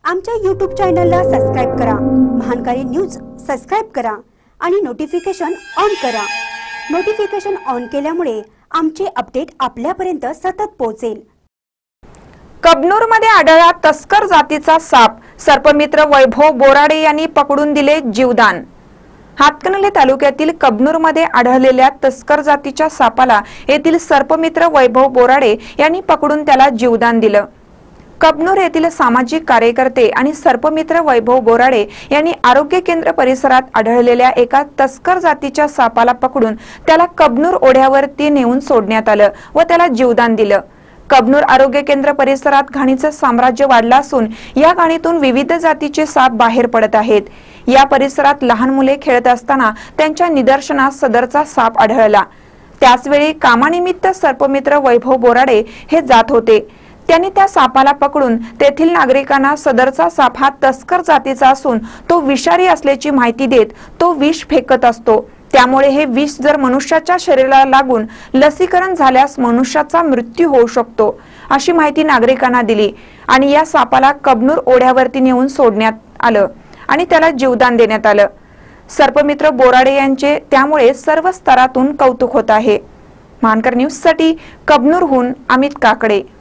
आमच्या YouTube चॅनलला subscribe करा, महानकारी न्यूज सबस्क्राइब करा आणि नोटिफिकेशन ऑन करा। नोटिफिकेशन ऑन केल्यामुळे आमचे अपडेट आपल्यापर्यंत सतत पोहोचेल। कबनूरमध्ये आढळला तस्कर जातीचा साप, सर्पमित्र वैभव बोराडे यांनी पकडून दिले जीवदान। हातकणंगले तालुक्यातील कबनूरमध्ये आढळलेल्या तस्कर जातीच्या सापाला येथील सर्पमित्र वैभव बोराडे यांनी पकडून त्याला जीवदान दिलं। कबनूर येथील सामाजिक कार्यकर्ते आणि सर्पमित्र वैभव बोराडे यांनी आरोग्य केंद्र परिसरात आढळलेल्या एका तस्कर जातीच्या सापाला पकडून त्याला कबनूर ओढ्यावरती नेऊन सोडण्यात आलं व त्याला जीवदान दिलं। कबनूर आरोग्य केंद्र परिसरात घाणीचं साम्राज्य वाढलं असून या घाणीतून विविध जातीचे साप बाहेर पडत आहेत। या परिसरात लहान मुले खेळत असताना त्यांच्या निदर्शनास सदरचा साप आढळला। त्याचवेळी कामानिमित्त सर्पमित्र वैभव बोराडे हे जात होते। त्यांनी त्या सापाला पकडून तेथील नागरिकांना सदरचा साप हा तस्कर जातीचा असून तो विषारी असल्याची माहिती देत तो विष फेकत असतो। त्यामुळे हे विष जर मनुष्याच्या शरीराला लागून लसीकरण झाल्यास मनुष्याचा मृत्यू होऊ शकतो अशी माहिती नागरिकांना दिली आणि या सापाला कबनूर ओढ्यावरती नेऊन सोडण्यात आलं आणि त्याला जीवदान देण्यात आलं। सर्पमित्र बोराडे यांचे त्यामुळे सर्व स्तरातून कौतुक होत आहे। महानकर न्यूज साठी कबनूरहून अमित काकडे।